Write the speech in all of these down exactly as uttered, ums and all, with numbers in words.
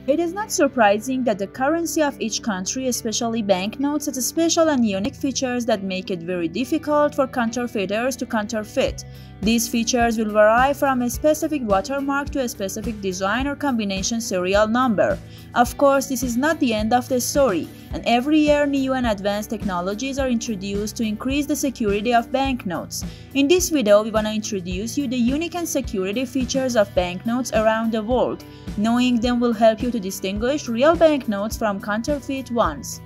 It is not surprising that the currency of each country, especially banknotes, has special and unique features that make it very difficult for counterfeiters to counterfeit. These features will vary from a specific watermark to a specific design or combination serial number. Of course, this is not the end of the story, and every year new and advanced technologies are introduced to increase the security of banknotes. In this video, we want to introduce you the unique and security features of banknotes around the world. Knowing them will help you to distinguish real banknotes from counterfeit ones.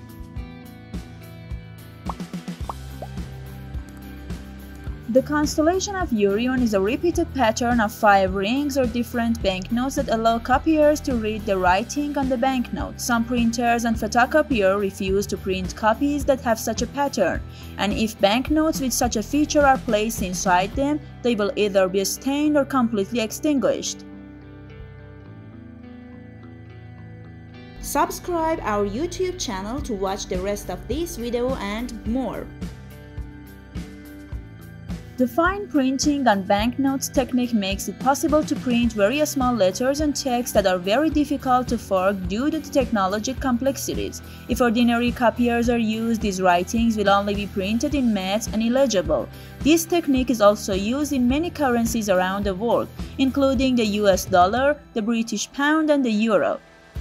The constellation of Orion is a repeated pattern of five rings or different banknotes that allow copiers to read the writing on the banknote. Some printers and photocopiers refuse to print copies that have such a pattern, and if banknotes with such a feature are placed inside them, they will either be stained or completely extinguished. Subscribe our YouTube channel to watch the rest of this video and more. The fine printing on banknotes technique makes it possible to print very small letters and text that are very difficult to forge due to the technological complexities. If ordinary copiers are used, these writings will only be printed in matte and illegible. This technique is also used in many currencies around the world, including the U S dollar, the British pound, and the euro.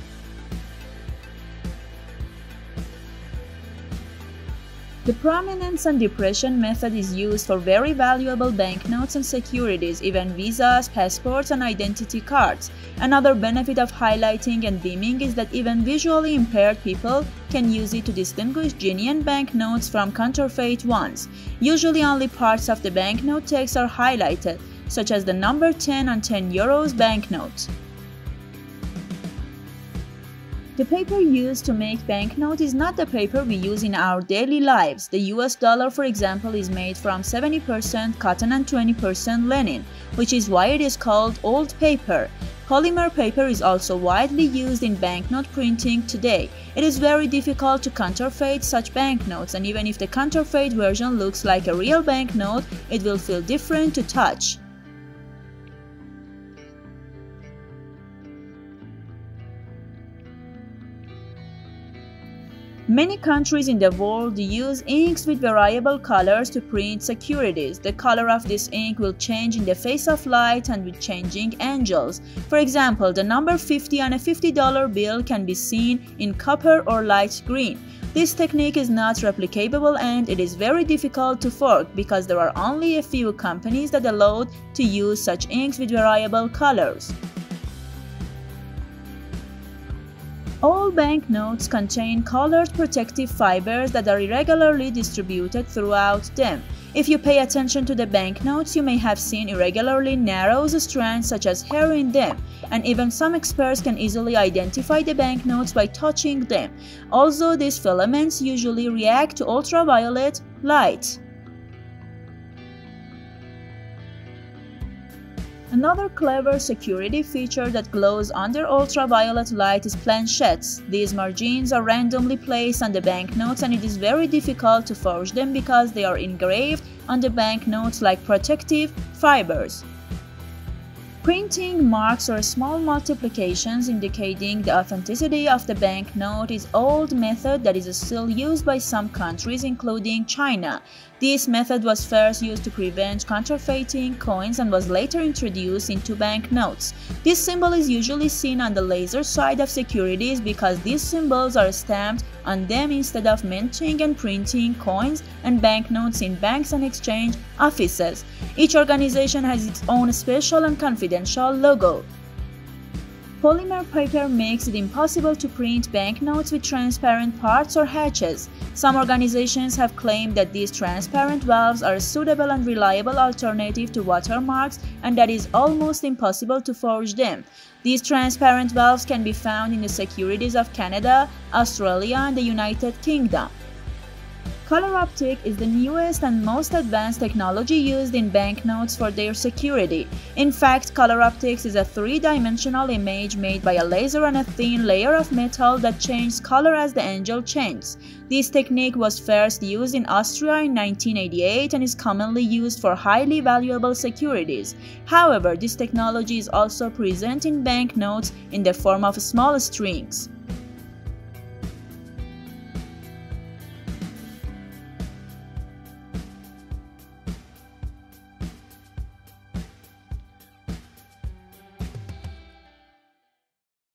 The prominence and depression method is used for very valuable banknotes and securities, even visas, passports, and identity cards. Another benefit of highlighting and dimming is that even visually impaired people can use it to distinguish genuine banknotes from counterfeit ones. Usually only parts of the banknote text are highlighted, such as the number ten on ten euros banknote. The paper used to make banknote is not the paper we use in our daily lives. The U S dollar, for example, is made from seventy percent cotton and twenty percent linen, which is why it is called old paper. Polymer paper is also widely used in banknote printing today. It is very difficult to counterfeit such banknotes, and even if the counterfeit version looks like a real banknote, it will feel different to touch. Many countries in the world use inks with variable colors to print securities. The color of this ink will change in the face of light and with changing angles. For example, the number fifty on a fifty dollar bill can be seen in copper or light green. This technique is not replicable and it is very difficult to forge because there are only a few companies that allow to use such inks with variable colors. All banknotes contain colored protective fibers that are irregularly distributed throughout them. If you pay attention to the banknotes, you may have seen irregularly narrow strands such as hair in them, and even some experts can easily identify the banknotes by touching them. Also, these filaments usually react to ultraviolet light. Another clever security feature that glows under ultraviolet light is planchettes. These margins are randomly placed on the banknotes, and it is very difficult to forge them because they are engraved on the banknotes like protective fibers. Printing marks or small multiplications indicating the authenticity of the banknote is an old method that is still used by some countries, including China. This method was first used to prevent counterfeiting coins and was later introduced into banknotes. This symbol is usually seen on the laser side of securities because these symbols are stamped on them instead of minting and printing coins and banknotes in banks and exchange offices. Each organization has its own special and confidential logo. Polymer paper makes it impossible to print banknotes with transparent parts or hatches. Some organizations have claimed that these transparent valves are a suitable and reliable alternative to watermarks and that it is almost impossible to forge them. These transparent valves can be found in the securities of Canada, Australia, and the United Kingdom. Color optic is the newest and most advanced technology used in banknotes for their security. In fact, color optics is a three-dimensional image made by a laser on a thin layer of metal that changes color as the angel changes. This technique was first used in Austria in nineteen eighty-eight and is commonly used for highly valuable securities. However, this technology is also present in banknotes in the form of small strings.